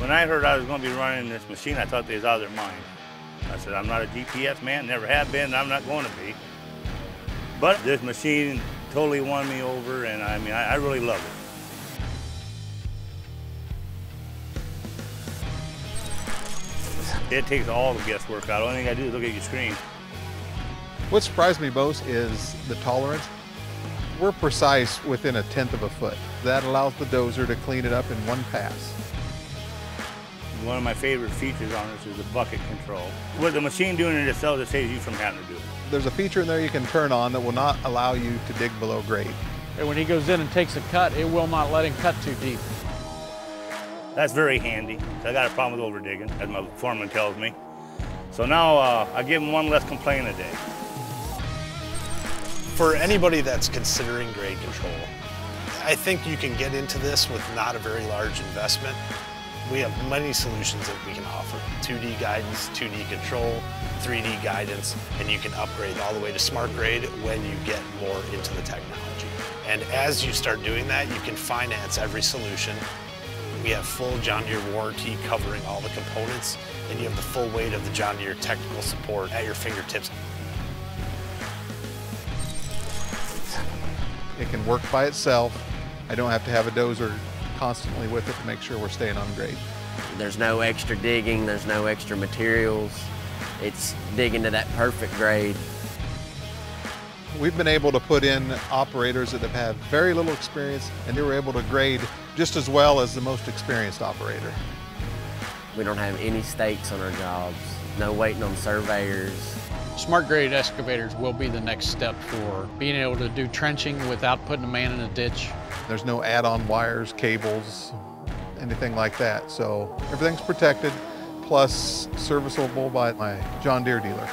When I heard I was going to be running this machine, I thought they was out of their mind. I said, I'm not a GPS man, never have been, and I'm not going to be. But this machine totally won me over, and I mean, I really love it. It takes all the guesswork out. The only thing I do is look at your screen. What surprised me most is the tolerance. We're precise within 1/10 of a foot. That allows the dozer to clean it up in one pass. One of my favorite features on this is the bucket control. With the machine doing it itself, it saves you from having to do it. There's a feature in there you can turn on that will not allow you to dig below grade. And when he goes in and takes a cut, it will not let him cut too deep. That's very handy. I got a problem with over digging, as my foreman tells me. So now I give him one less complaint a day. For anybody that's considering grade control, I think you can get into this with not a very large investment. We have many solutions that we can offer. 2D guidance, 2D control, 3D guidance, and you can upgrade all the way to SmartGrade when you get more into the technology. And as you start doing that, you can finance every solution. We have full John Deere warranty covering all the components, and you have the full weight of the John Deere technical support at your fingertips. It can work by itself. I don't have to have a dozer constantly with it to make sure we're staying on grade. There's no extra digging, there's no extra materials. It's digging to that perfect grade. We've been able to put in operators that have had very little experience, and they were able to grade just as well as the most experienced operator. We don't have any stakes on our jobs, no waiting on surveyors. SmartGrade excavators will be the next step for being able to do trenching without putting a man in a ditch. There's no add-on wires, cables, anything like that. So everything's protected, plus serviceable by my John Deere dealer.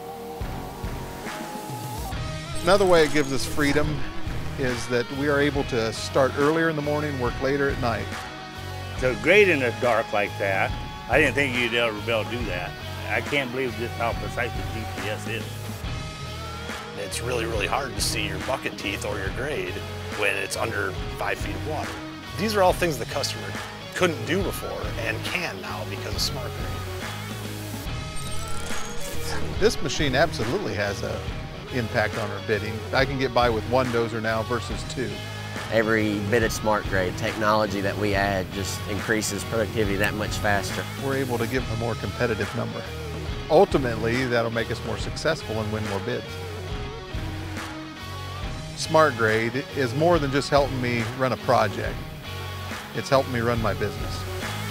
Another way it gives us freedom is that we are able to start earlier in the morning, work later at night. To grade in the dark like that, I didn't think you'd ever be able to do that. I can't believe just how precise the GPS is. It's really, really hard to see your bucket teeth or your grade when it's under 5 feet of water. These are all things the customer couldn't do before and can now because of SmartGrade. This machine absolutely has an impact on our bidding. I can get by with one dozer now versus two. Every bit of SmartGrade technology that we add just increases productivity that much faster. We're able to give a more competitive number. Ultimately, that'll make us more successful and win more bids. SmartGrade is more than just helping me run a project. It's helping me run my business.